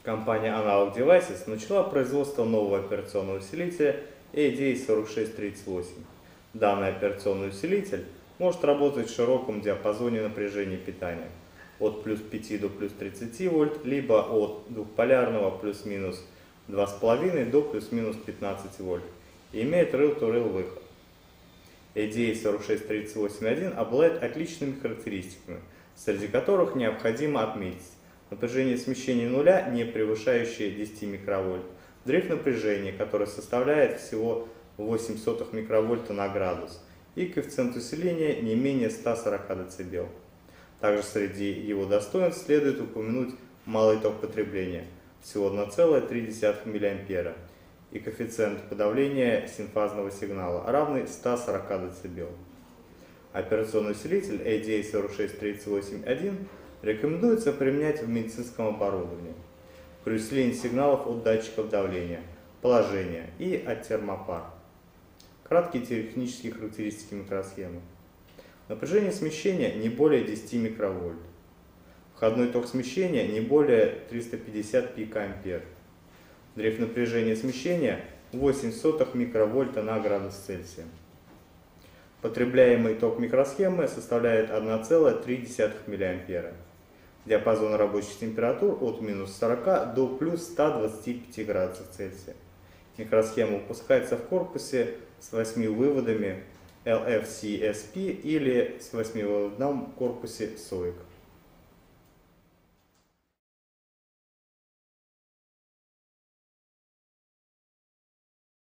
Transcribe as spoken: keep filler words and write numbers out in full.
Компания Analog Devices начала производство нового операционного усилителя эй ди эй сорок шесть тридцать восемь. Данный операционный усилитель может работать в широком диапазоне напряжения питания от плюс пяти до плюс тридцати вольт, либо от двухполярного плюс-минус два с половиной до плюс-минус пятнадцати вольт и имеет rail-to-rail выход. эй ди эй сорок шесть тридцать восемь точка один обладает отличными характеристиками, среди которых необходимо отметить напряжение смещения нуля, не превышающее десяти микровольт, дрейф напряжения, которое составляет всего восемь сотых микровольта на градус, и коэффициент усиления не менее ста сорока децибел. Также среди его достоинств следует упомянуть малый ток потребления, всего одна целая три десятых миллиампера, и коэффициент подавления синфазного сигнала, равный ста сорока децибел. Операционный усилитель эй ди эй сорок шесть тридцать восемь точка один рекомендуется применять в медицинском оборудовании при усилении сигналов от датчиков давления, положения и от термопар. Краткие технические характеристики микросхемы. Напряжение смещения не более десяти микровольт. Входной ток смещения не более трёхсот пятидесяти пикоампер. Дрейф напряжения смещения восемь сотых микровольта на градус Цельсия. Потребляемый ток микросхемы составляет одна целая три десятых миллиампера. Диапазон рабочих температур от минус сорока до плюс ста двадцати пяти градусов Цельсия. Микросхема выпускается в корпусе с восьми выводами эл эф си эс пи или с восьмивыводном корпусе соик.